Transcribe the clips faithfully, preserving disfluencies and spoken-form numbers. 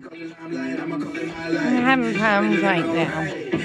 I'm having problems right now.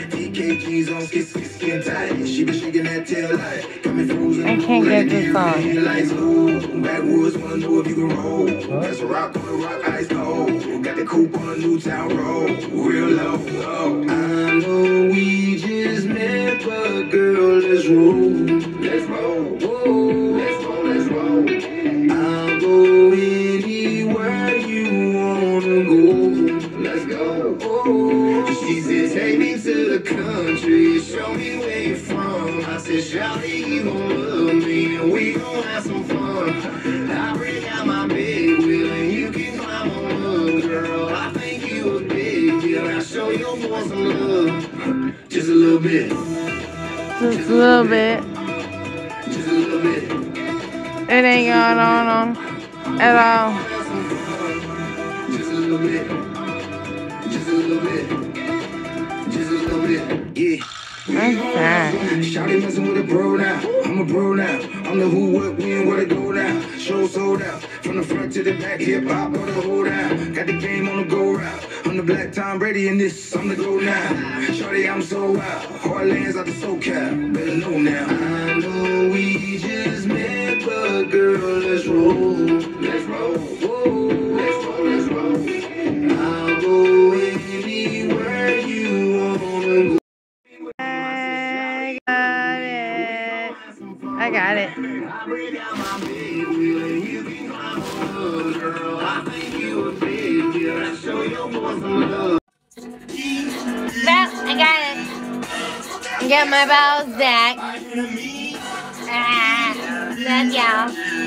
I can't get this on. Backwoods wanna know if you can roll. That's a rock on the rock, ice cold. Got the coupe on a new town road, real low. Oh, I know we just met, but girl, let's roll. Let's roll. Whoa. Let's roll. Let's roll. I'll go anywhere you wanna go. Let's go. Oh. She said, take me to the country, show me where you're from. I said, shawty, you gon' love me, and we gon' have some fun. I bring out my big wheel, and you can climb on up, girl. I think you a big deal. I'll show your boy some love, just a little bit. Just a little bit. Just a little bit. It ain't going on, on at all. Just a little bit. Just a little bit. Just a little bit. Yeah. That's sad. Shawty messing with a bro now. I'm a bro now. I'm the who, what, when, where to go now. Show sold out. From the front to the back, hip hop or the hold down. Got the game on the go route. I'm the black Tom Brady in this. I'm the go now. Shawty, I'm so wild. Heartlands out the SoCal. Better know now. I know we just met, but girl, let's roll. Let's roll. Whoa. Let's roll. Let's roll. I'll go anywhere you wanna go. I got it. I got it. Well, I got it. I got my balls back. Ah, love y'all.